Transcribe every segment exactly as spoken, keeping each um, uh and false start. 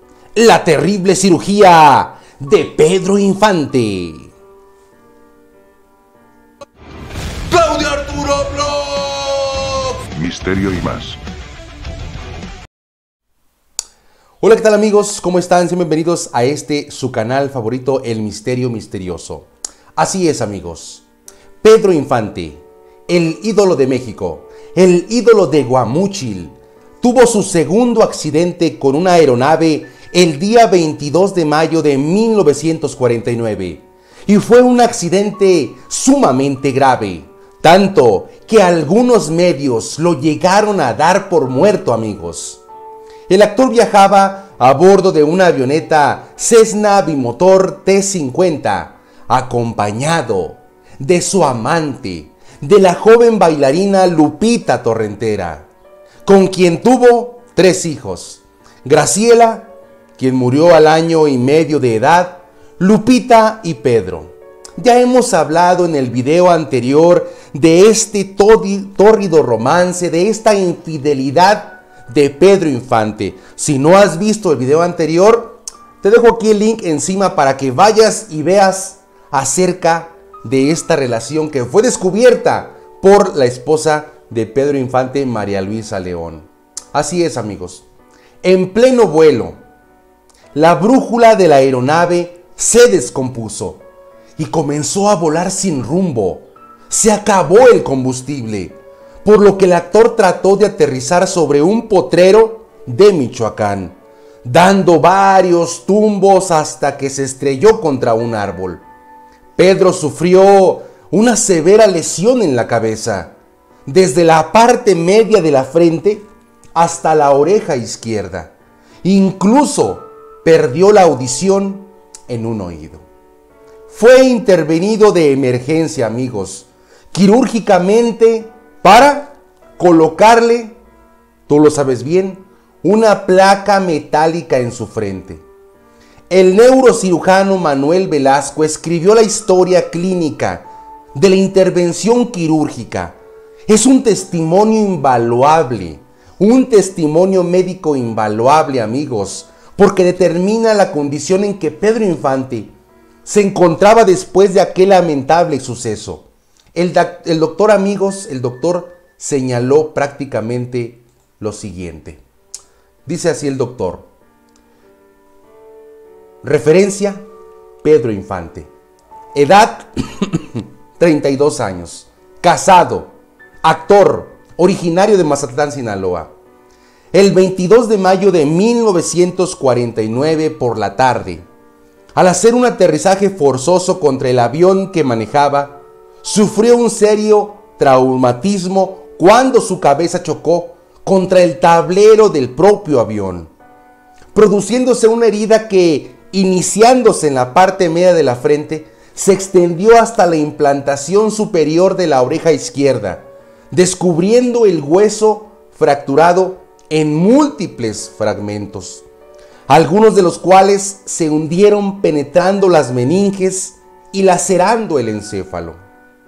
La terrible cirugía de Pedro Infante. Claudio Arturo Blog. Misterio y más. Hola, ¿qué tal amigos? ¿Cómo están? Sean bienvenidos a este su canal favorito, El Misterio Misterioso. Así es, amigos. Pedro Infante, el ídolo de México, el ídolo de Guamúchil, tuvo su segundo accidente con una aeronave el día veintidós de mayo de mil novecientos cuarenta y nueve. Y fue un accidente sumamente grave, tanto que algunos medios lo llegaron a dar por muerto, amigos. El actor viajaba a bordo de una avioneta Cessna bimotor T cincuenta, acompañado de su amante, de la joven bailarina Lupita Torrentera, con quien tuvo tres hijos: Graciela, quien murió al año y medio de edad, Lupita y Pedro. Ya hemos hablado en el video anterior de este tórrido romance, de esta infidelidad de Pedro Infante. Si no has visto el video anterior, te dejo aquí el link encima para que vayas y veas acerca de esta relación que fue descubierta por la esposa de Pedro Infante, María Luisa León. Así es, amigos. En pleno vuelo, la brújula de la aeronave se descompuso y comenzó a volar sin rumbo. Se acabó el combustible, por lo que el actor trató de aterrizar sobre un potrero de Michoacán, dando varios tumbos hasta que se estrelló contra un árbol. Pedro sufrió una severa lesión en la cabeza, desde la parte media de la frente hasta la oreja izquierda. Incluso perdió la audición en un oído. Fue intervenido de emergencia, amigos, quirúrgicamente, para colocarle, tú lo sabes bien, una placa metálica en su frente. El neurocirujano Manuel Velasco escribió la historia clínica de la intervención quirúrgica. Es un testimonio invaluable, un testimonio médico invaluable, amigos, porque determina la condición en que Pedro Infante se encontraba después de aquel lamentable suceso. El, el doctor, amigos, el doctor señaló prácticamente lo siguiente. Dice así el doctor. Referencia: Pedro Infante. Edad: treinta y dos años. Casado. Actor. Originario de Mazatlán, Sinaloa. El veintidós de mayo de mil novecientos cuarenta y nueve por la tarde, al hacer un aterrizaje forzoso contra el avión que manejaba, sufrió un serio traumatismo cuando su cabeza chocó contra el tablero del propio avión, produciéndose una herida que, iniciándose en la parte media de la frente, se extendió hasta la implantación superior de la oreja izquierda, descubriendo el hueso fracturado en múltiples fragmentos, algunos de los cuales se hundieron penetrando las meninges y lacerando el encéfalo.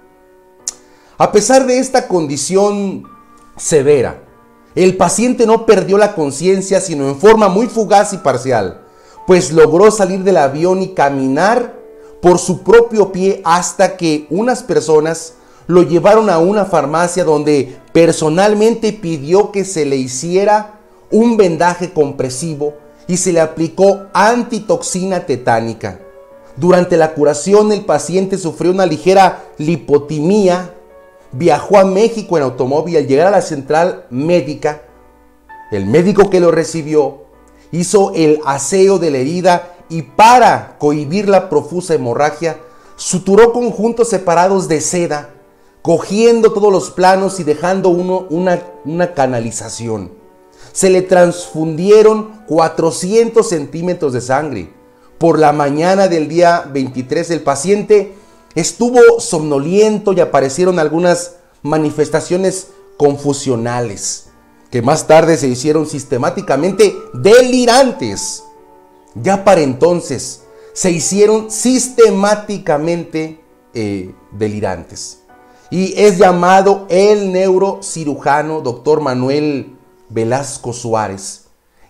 A pesar de esta condición severa, el paciente no perdió la conciencia, sino en forma muy fugaz y parcial, pues logró salir del avión y caminar por su propio pie hasta que unas personas lo llevaron a una farmacia donde personalmente pidió que se le hiciera un vendaje compresivo y se le aplicó antitoxina tetánica. Durante la curación, el paciente sufrió una ligera lipotimia. Viajó a México en automóvil. Al llegar a la central médica, el médico que lo recibió hizo el aseo de la herida y, para cohibir la profusa hemorragia, suturó conjuntos separados de seda, cogiendo todos los planos y dejando uno una, una canalización. Se le transfundieron cuatrocientos centímetros de sangre. Por la mañana del día veintitrés, el paciente estuvo somnoliento y aparecieron algunas manifestaciones confusionales que más tarde se hicieron sistemáticamente delirantes. Ya para entonces se hicieron sistemáticamente eh, delirantes. Y es llamado el neurocirujano doctor Manuel Velasco Suárez,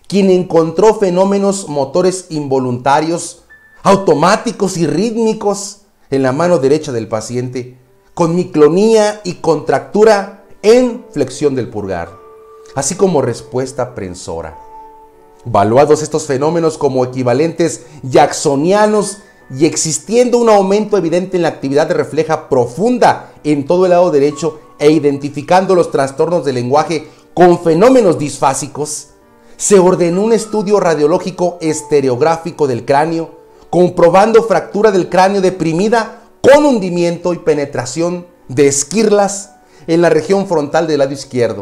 quien encontró fenómenos motores involuntarios, automáticos y rítmicos en la mano derecha del paciente, con miclonía y contractura en flexión del pulgar, así como respuesta prensora. Valuados estos fenómenos como equivalentes jacksonianos y existiendo un aumento evidente en la actividad refleja profunda en todo el lado derecho e identificando los trastornos del lenguaje con fenómenos disfásicos, se ordenó un estudio radiológico estereográfico del cráneo, comprobando fractura del cráneo deprimida con hundimiento y penetración de esquirlas en la región frontal del lado izquierdo.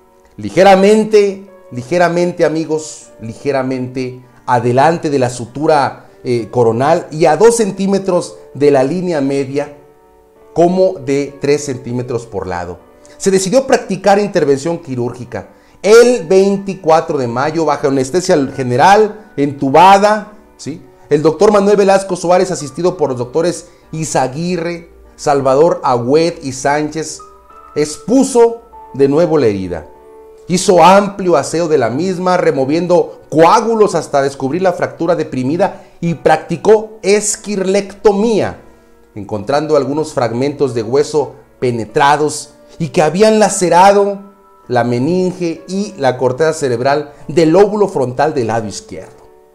Ligeramente, ligeramente amigos, ligeramente adelante de la sutura eh, coronal y a dos centímetros de la línea media, como de tres centímetros por lado. Se decidió practicar intervención quirúrgica el veinticuatro de mayo bajo anestesia general, entubada, ¿sí? El doctor Manuel Velasco Suárez, asistido por los doctores Izaguirre, Salvador Agüed y Sánchez, expuso de nuevo la herida. Hizo amplio aseo de la misma, removiendo coágulos hasta descubrir la fractura deprimida y practicó esquirlectomía, encontrando algunos fragmentos de hueso penetrados y que habían lacerado la meninge y la corteza cerebral del lóbulo frontal del lado izquierdo.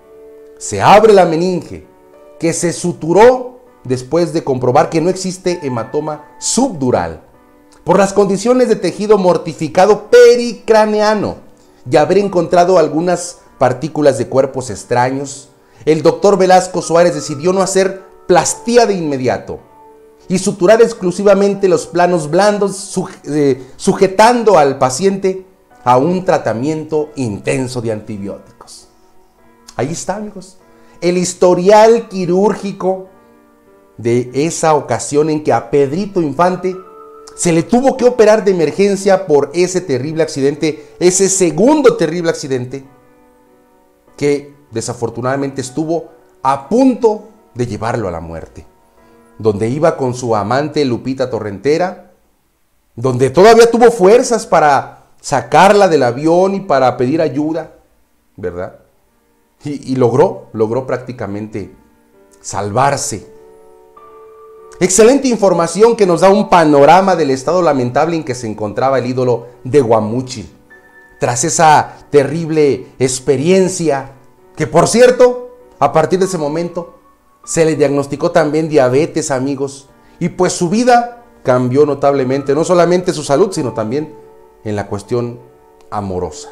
Se abre la meninge, que se suturó después de comprobar que no existe hematoma subdural por las condiciones de tejido mortificado pericraneano y haber encontrado algunas partículas de cuerpos extraños. El doctor Velasco Suárez decidió no hacer plastía de inmediato y suturar exclusivamente los planos blandos, suj eh, sujetando al paciente a un tratamiento intenso de antibióticos. Ahí está, amigos, el historial quirúrgico de esa ocasión en que a Pedrito Infante se le tuvo que operar de emergencia por ese terrible accidente, ese segundo terrible accidente que desafortunadamente estuvo a punto de llevarlo a la muerte, donde iba con su amante Lupita Torrentera, donde todavía tuvo fuerzas para sacarla del avión y para pedir ayuda, ¿verdad? Y, y logró, logró prácticamente salvarse. Excelente información que nos da un panorama del estado lamentable en que se encontraba el ídolo de Guamúchil, tras esa terrible experiencia, que por cierto, a partir de ese momento, se le diagnosticó también diabetes, amigos, y pues su vida cambió notablemente, no solamente su salud, sino también en la cuestión amorosa.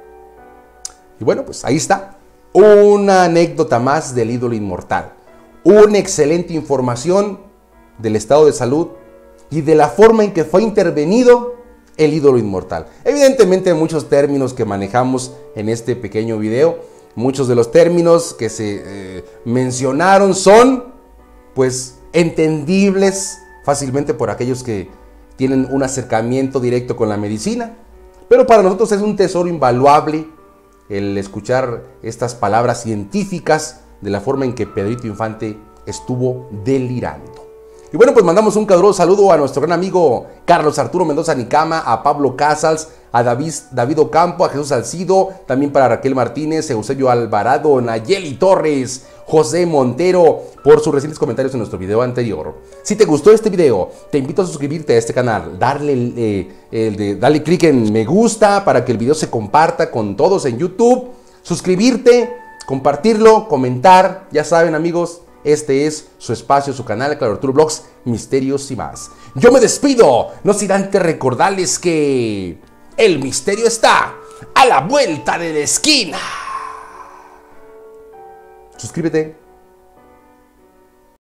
Y bueno, pues ahí está, una anécdota más del ídolo inmortal, una excelente información del estado de salud y de la forma en que fue intervenido el ídolo inmortal. Evidentemente muchos términos que manejamos en este pequeño video, muchos de los términos que se eh, mencionaron son pues entendibles fácilmente por aquellos que tienen un acercamiento directo con la medicina, pero para nosotros es un tesoro invaluable el escuchar estas palabras científicas de la forma en que Pedrito Infante estuvo delirando. Y bueno, pues mandamos un caluroso saludo a nuestro gran amigo Carlos Arturo Mendoza Nicama, a Pablo Casals, a David, David Ocampo, a Jesús Salcido, también para Raquel Martínez, Eusebio Alvarado, Nayeli Torres, José Montero, por sus recientes comentarios en nuestro video anterior. Si te gustó este video, te invito a suscribirte a este canal, darle, eh, el de, darle clic en me gusta para que el video se comparta con todos en YouTube, suscribirte, compartirlo, comentar, ya saben amigos. Este es su espacio, su canal, Claudio Arturo Vlogs, Misterios y más. Yo me despido, no sin antes recordarles que el misterio está a la vuelta de la esquina. Suscríbete.